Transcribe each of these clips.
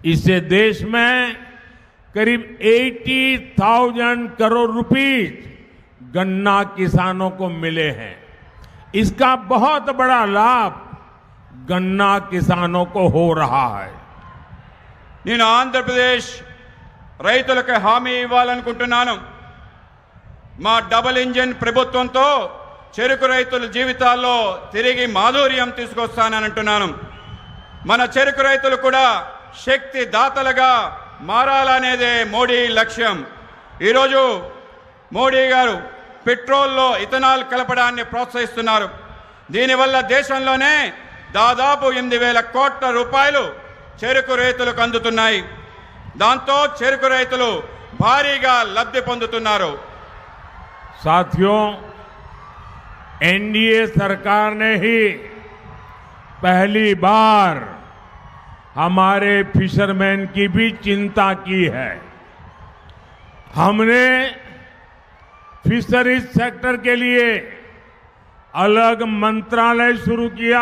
इससे देश में करीब 80,000 करोड़ रुपीस गन्ना किसानों को मिले हैं। इसका बहुत बड़ा लाभ गन्ना किसानों को हो रहा है। నేను ఆంధ్రప్రదేశ్ రైతులకు హామీ ఇవ్వాలనుకుంటున్నాను. మా డబుల్ ఇంజిన్ ప్రభుత్వంతో చెరుకు రైతుల జీవితాల్లో తిరిగి మాధుర్యం తీసుకొస్తానని అంటున్నాను. మన చెరుకు రైతులు కూడా శక్తి దాతలుగా మారాలనేదే మోడీ లక్ష్యం. ఈరోజు మోడీ గారు పెట్రోల్లో ఇథనాల్ కలపడాన్ని ప్రోత్సహిస్తున్నారు. దీనివల్ల దేశంలోనే దాదాపు 8,000 కోట్ల రూపాయలు చెరుకు రైతులకు అందుతున్నాయి. దాంతో చెరుకు రైతులు భారీగా లబ్ధి పొందుతున్నారు. साथियों, एनडीए सरकार ने ही पहली बार हमारे फिशरमैन की भी चिंता की है। हमने फिशरीज सेक्टर के लिए अलग मंत्रालय शुरू किया।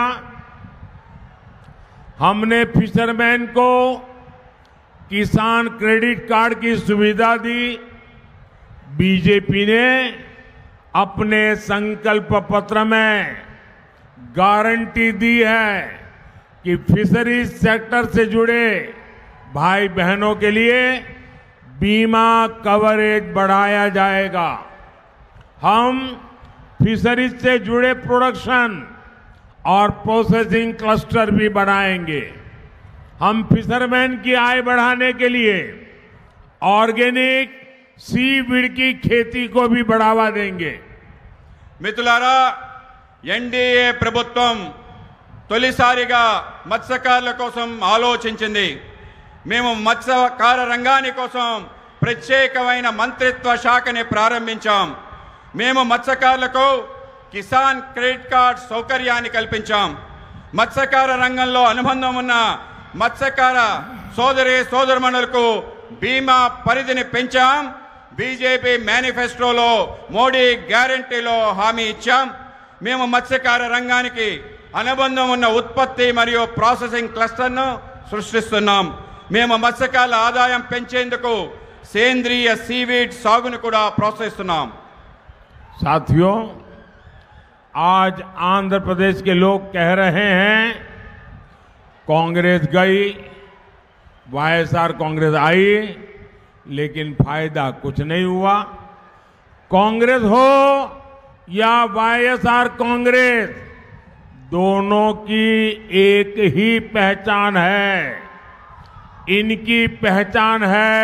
हमने फिशरमैन को किसान क्रेडिट कार्ड की सुविधा दी। बीजेपी ने अपने संकल्प पत्र में गारंटी दी है कि फिशरीज सेक्टर से जुड़े भाई बहनों के लिए बीमा कवरेज बढ़ाया जाएगा। हम फिशरीज से जुड़े प्रोडक्शन और प्रोसेसिंग क्लस्टर भी बढ़ाएंगे। हम फिशरमैन की आय बढ़ाने के लिए ऑर्गेनिक सीवीड की खेती को भी बढ़ावा देंगे। మిత్రులారా, ఎన్డీఏ ప్రభుత్వం తొలిసారిగా మత్స్యకారుల కోసం ఆలోచించింది. మేము మత్స్యకార రంగాని కోసం ప్రత్యేకమైన మంత్రిత్వ శాఖని ప్రారంభించాం. మేము మత్స్యకారులకు కిసాన్ క్రెడిట్ కార్డ్ సౌకర్యాన్ని కల్పించాం. మత్స్యకార రంగంలో అనుబంధం ఉన్న మత్స్యకార సోదరుమణులకు బీమా పరిధిని పెంచాం. బీజేపీ మేనిఫెస్టోలో మోడీ గ్యారంటీలో హామీ ఇచ్చాం. మేము మత్స్యకార రంగానికి అనుబంధం ఉన్న ఉత్పత్తి మరియు ప్రాసెసింగ్ క్లస్టర్ను సృష్టిస్తున్నాం. మేము మత్స్యకారుల ఆదాయం పెంచేందుకు సేంద్రియ సీవీడ్ సాగును కూడా ప్రోత్సహిస్తున్నాం. साथियों, आज आंध्र प्रदेश के लोग कह रहे हैं कांग्रेस गई, वाईएसआर कांग्रेस आई, लेकिन फायदा कुछ नहीं हुआ। कांग्रेस हो या वाईएसआर कांग्रेस, दोनों की एक ही पहचान है। इनकी पहचान है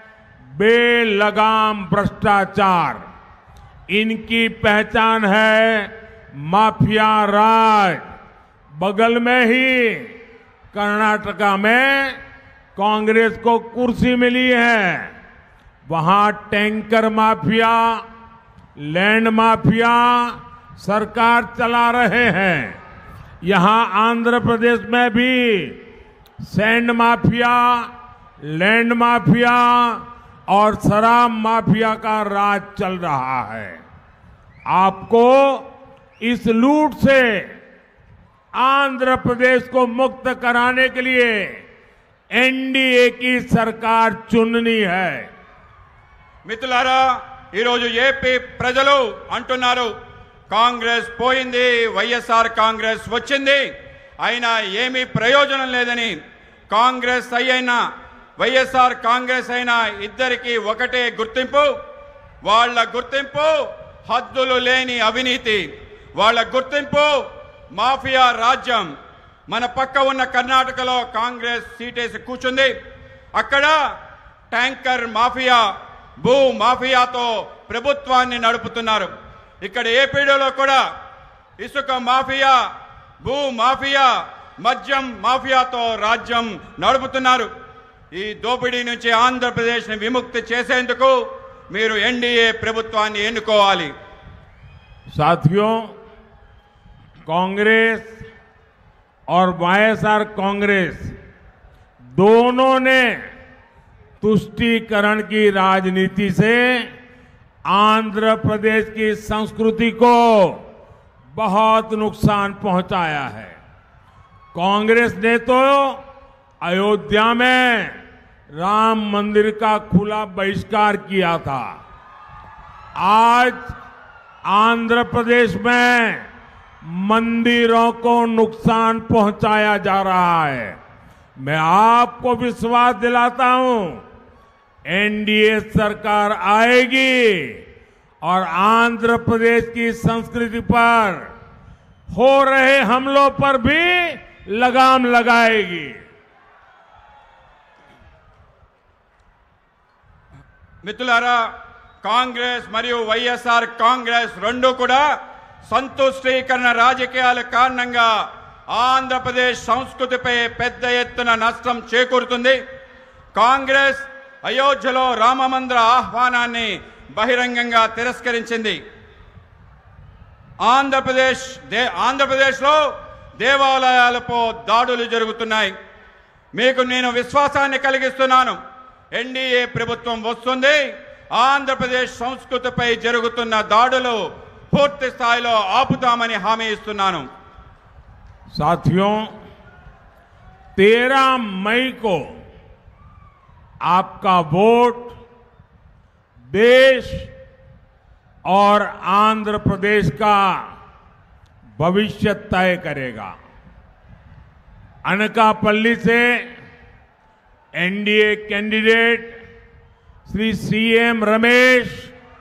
बेलगाम भ्रष्टाचार। इनकी पहचान है माफिया राज। बगल में ही कर्नाटका में कांग्रेस को कुर्सी मिली है, वहां टैंकर माफिया, लैंड माफिया सरकार चला रहे हैं। यहां आंध्र प्रदेश में भी सैंड माफिया, लैंड माफिया और शराब माफिया का राज चल रहा है। आपको इस लूट से आंध्र प्रदेश को मुक्त कराने के लिए एनडीए की सरकार चुननी है। మిత్రులారా, ఈరోజు ఏపీ ప్రజలు అంటున్నారు కాంగ్రెస్ పోయింది, వైఎస్ఆర్ కాంగ్రెస్ వచ్చింది, అయినా ఏమీ ప్రయోజనం లేదని. కాంగ్రెస్ అయినా వైఎస్ఆర్ కాంగ్రెస్ అయినా ఇద్దరికి ఒకటే గుర్తింపు. వాళ్ళ గుర్తింపు హద్దులు లేని అవినీతి. వాళ్ళ గుర్తింపు మాఫియా రాజ్యం. మన పక్క ఉన్న కర్ణాటకలో కాంగ్రెస్ సీటేసి కూర్చుంది. అక్కడ ట్యాంకర్ మాఫియా, భూ మాఫియాతో ప్రభుత్వాన్ని నడుపుతున్నారు. ఇక్కడ ఏపీలో కూడా ఇసుక మాఫియా, భూ మాఫియా, మద్యం మాఫియాతో రాజ్యం నడుపుతున్నారు. ఈ దోపిడీ నుంచి ఆంధ్రప్రదేశ్ని విముక్తి చేసేందుకు మీరు ఎన్డీఏ ప్రభుత్వాన్ని ఎన్నుకోవాలి. साथियों, कांग्रेस और वाईएसआर कांग्रेस दोनों ने तुष्टीकरण की राजनीति से आंध्र प्रदेश की संस्कृति को बहुत नुकसान पहुंचाया है। कांग्रेस ने तो अयोध्या में राम मंदिर का खुला बहिष्कार किया था। आज आंध्र प्रदेश में मंदिरों को नुकसान पहुंचाया जा रहा है। मैं आपको विश्वास दिलाता हूं, एनडीए सरकार आएगी और आंध्र प्रदेश की संस्कृति पर हो रहे हमलों पर भी लगाम लगाएगी। మిత్రులారా, కాంగ్రెస్ మరియు వైఎస్ఆర్ కాంగ్రెస్ రెండు కూడా సంతుష్టీకరణ రాజకీయాల కారణంగా ఆంధ్రప్రదేశ్ సంస్కృతిపై పెద్ద ఎత్తున నష్టం చేకూరుతుంది. కాంగ్రెస్ అయోధ్యలో రామమందిర ఆహ్వానాన్ని బహిరంగంగా తిరస్కరించింది. ఆంధ్రప్రదేశ్లో దేవాలయాలపై దాడులు జరుగుతున్నాయి. మీకు నేను విశ్వాసాన్ని కలిగిస్తున్నాను, ఎన్డీఏ ప్రభుత్వం వస్తుంది. ఆంధ్రప్రదేశ్ సంస్కృతిపై జరుగుతున్న దాడులు పూర్తి స్థాయిలో ఆపుతామని హామీ ఇస్తున్నాను. साथियों, 13 मई को आपका वोट देश और आंध्र प्रदेश का भविष्य तय करेगा। अनकापल्ली से NDA candidate Shri CM Ramesh,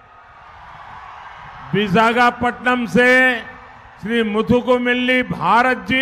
Visakhapatnam से श्री मुथुकुमिल्ली भारत जी,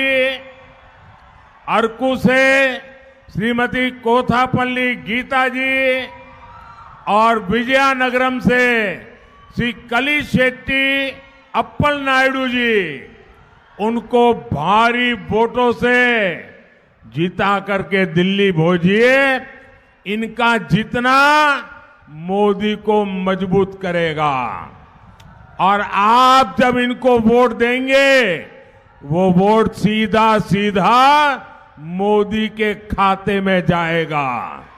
अरकू से श्रीमती कोथापल्ली गीता जी और विजयनगरम से श्री कली शेट्टी अप्पल नायडू जी, उनको भारी वोटों से जीता करके दिल्ली भेजिए। इनका जीतना मोदी को मजबूत करेगा और आप जब इनको वोट देंगे, वो वोट सीधा सीधा मोदी के खाते में जाएगा।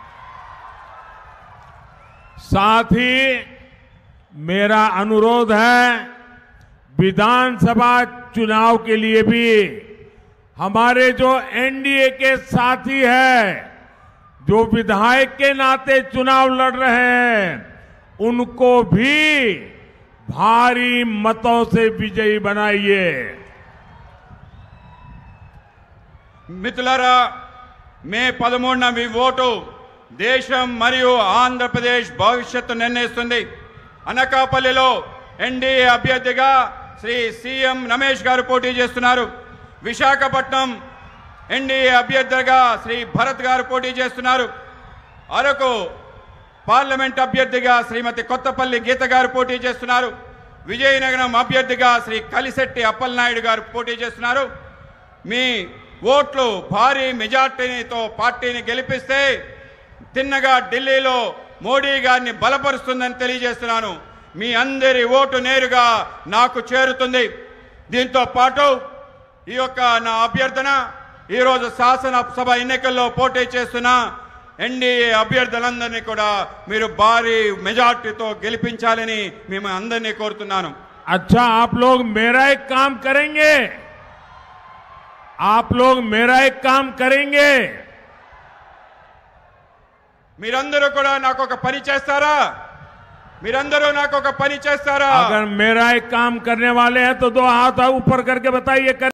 साथ ही मेरा अनुरोध है, विधानसभा चुनाव के लिए भी हमारे जो एनडीए के साथी हैं, जो विधायक के नाते चुनाव लड़ रहे हैं, उनको भी भारी मतों से विजयी बनाइए। మిత్రులారా, మే 13న మీ ఓటు దేశం మరియు ఆంధ్రప్రదేశ్ భవిష్యత్తు నిర్ణయిస్తుంది. అనకాపల్లిలో ఎన్డీఏ అభ్యర్థిగా శ్రీ సీఎం రమేష్ గారు పోటీ చేస్తున్నారు. విశాఖపట్నం ఎన్డీఏ అభ్యర్థిగా శ్రీ భరత్ గారు పోటీ చేస్తున్నారు. అరకు పార్లమెంట్ అభ్యర్థిగా శ్రీమతి కొత్తపల్లి గీత గారు పోటీ చేస్తున్నారు. విజయనగరం అభ్యర్థిగా శ్రీ కలిశెట్టి అప్పలనాయుడు గారు పోటీ చేస్తున్నారు. మీ ఓట్లు భారీ మెజార్టీతో పార్టీని గెలిపిస్తే తిన్నగా ఢిల్లీలో మోడీ గారిని బలపరుస్తుందని తెలియజేస్తున్నాను. మీ అందరి ఓటు నేరుగా నాకు చేరుతుంది. దీంతో పాటు ఈ యొక్క నా అభ్యర్థన, ఈరోజు శాసనసభ ఎన్నికల్లో పోటీ చేస్తున్న ఎన్డీఏ అభ్యర్థులందరినీ కూడా మీరు భారీ మెజార్టీతో గెలిపించాలని మేము అందరినీ కోరుతున్నాను. अच्छा, आप लोग मेरा एक काम करेंगे, आप लोग मेरा एक काम करेंगे। మీరందరూ కూడా నాకు ఒక పని చేస్తారా? మీరందరూ నాకు ఒక పని చేస్తారా? अगर मेरा एक काम करने वाले हैं तो दो हाथ ऊपर करके बताइए।